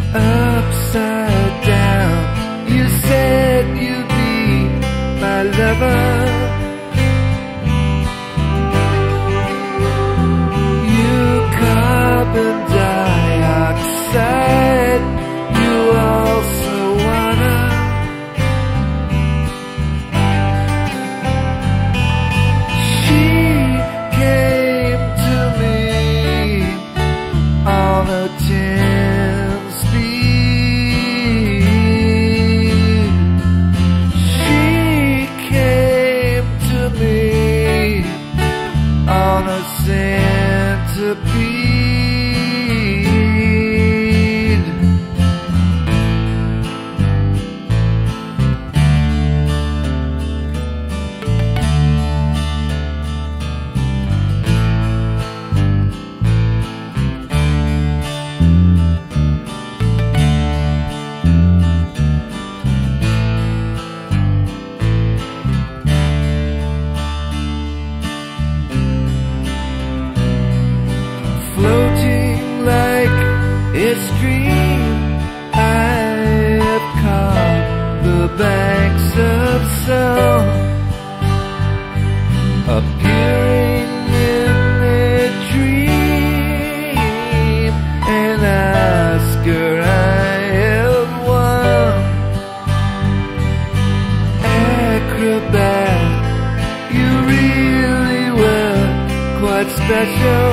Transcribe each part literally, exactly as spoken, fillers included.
upside down. You said you'd be my lover. You carbon dioxide, you also wanna. She came to me on a ten speed. She came to me on a centipede. Floating like a stream, I have caught the banks of song, appearing in a dream, an Oscar I have won. Acrobat, you really were quite special.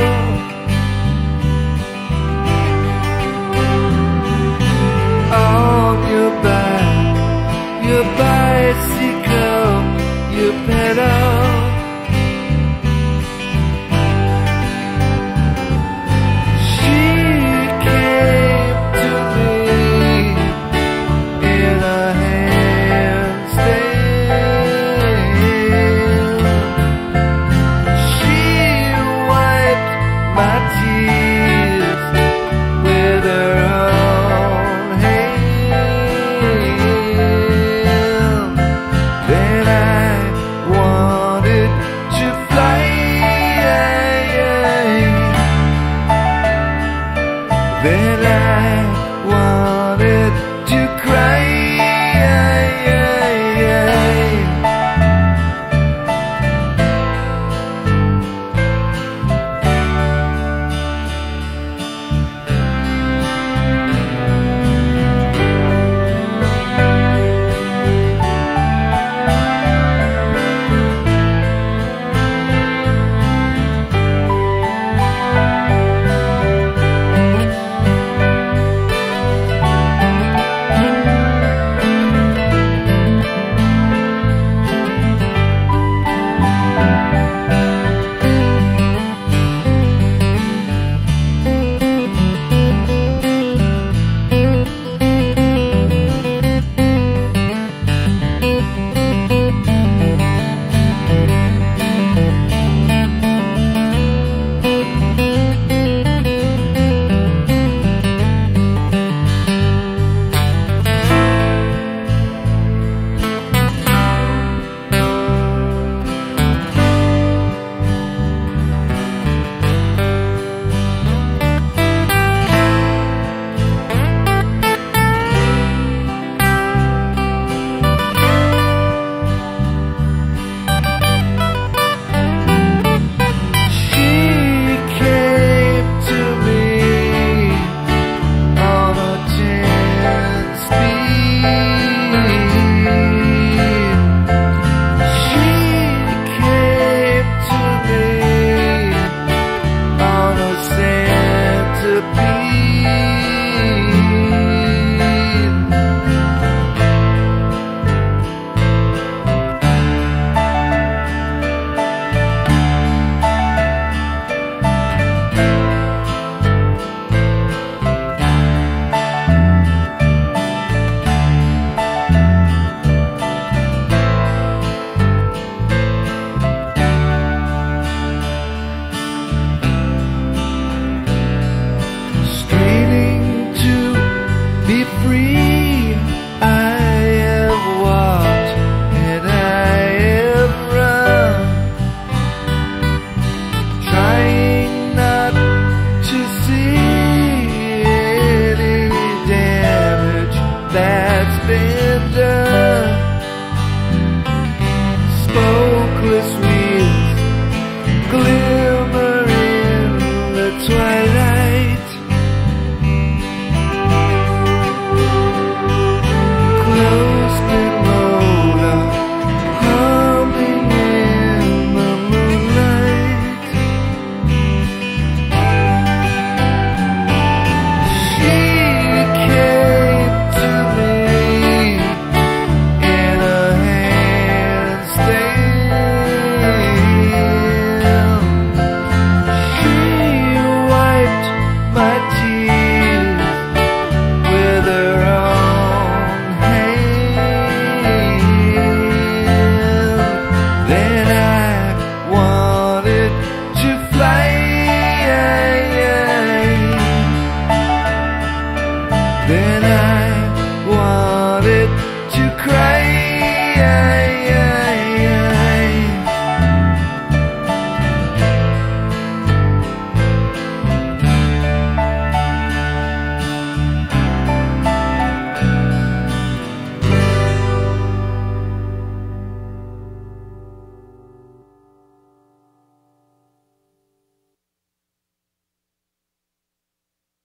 On your back, your bicycle, your pedal. She came to me in a handstand. She wiped my tears with her own hand. Then I wanted to fly. Then I wanted